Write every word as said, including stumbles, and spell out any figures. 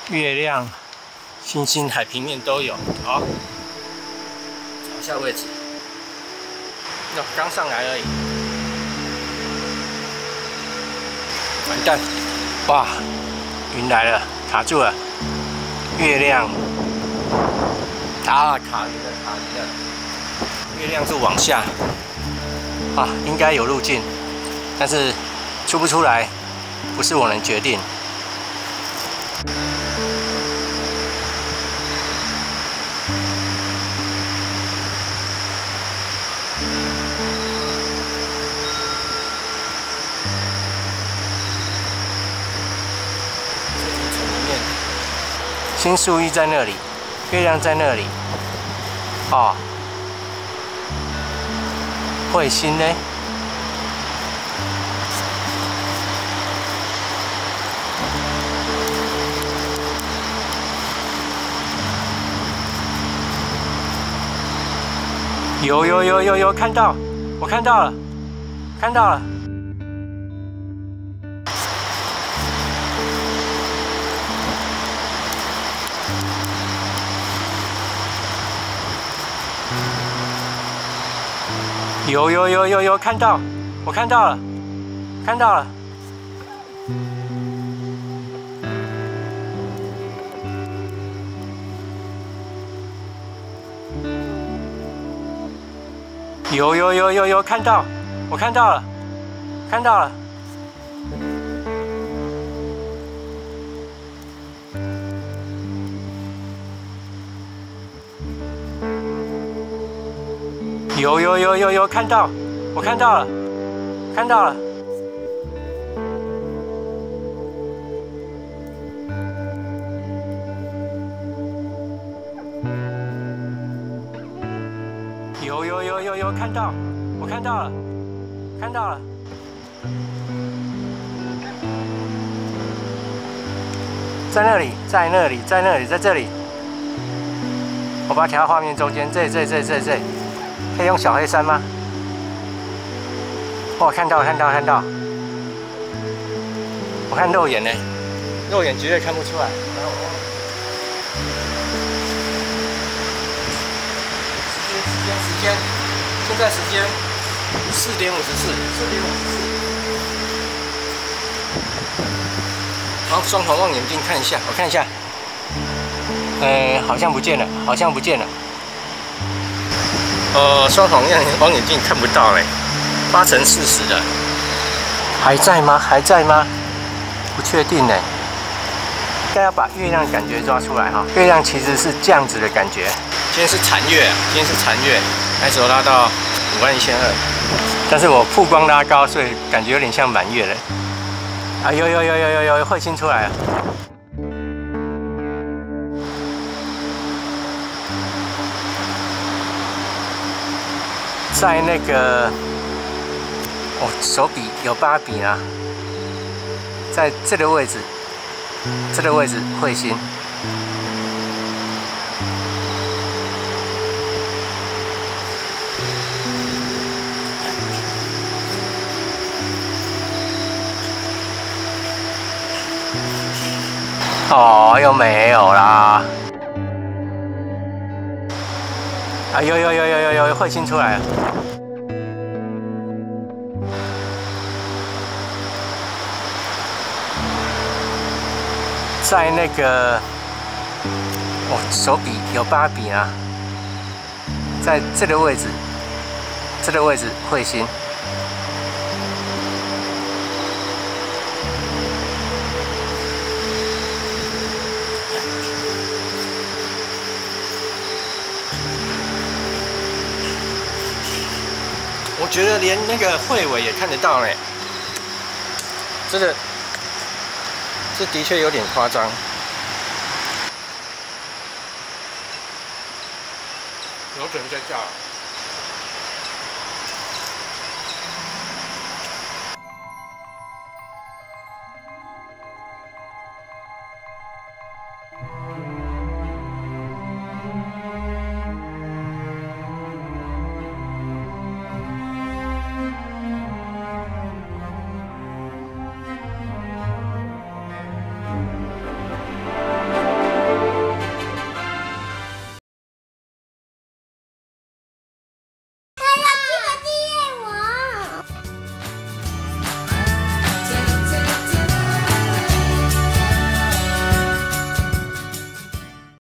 月亮、星星、海平面都有。好，找一下位置。那刚上来而已。完蛋！哇，云来了，卡住了。月亮啊，卡云了，卡云了。月亮是往下啊，应该有路径，但是出不出来，不是我能决定。 新宿一在那里，月亮在那里，哦，彗星呢？有有有有有看到，我看到了，看到了。 有有有有有看到，我看到了，看到了。有有有有有看到，我看到了，看到了。有有有有有看到，我看到了，看到了。有有有有有看到，我看到了，看到了。在那里，在那里，在那里，在这里。我把它调到画面中间，这这这这这。 可以用小黑山吗？哦，看到看到看到，我看肉眼呢，肉眼绝对看不出来。时间时间时间，现在时间四点五十四，四点五十四。好，双筒望远镜看一下，我看一下，呃，好像不见了，好像不见了。 呃，双筒望远镜看不到嘞，八成四十的，还在吗？还在吗？不确定呢。应该要把月亮感觉抓出来哈。月亮其实是这样子的感觉。今天是残月，今天是残月，I S O拉到五万一千二，但是我曝光拉高，所以感觉有点像满月了。啊，有有有有有有彗星出来了。 在那个，哦，手比有八比啊，在这个位置，这个位置彗星。哦，又没有啦。 啊，有有有有有有彗星出来了，在那个，哦，手比有八比啊，在这个位置，这个位置彗星。 我觉得连那个彗尾也看得到嘞，这个这的确有点夸张。有可能在叫。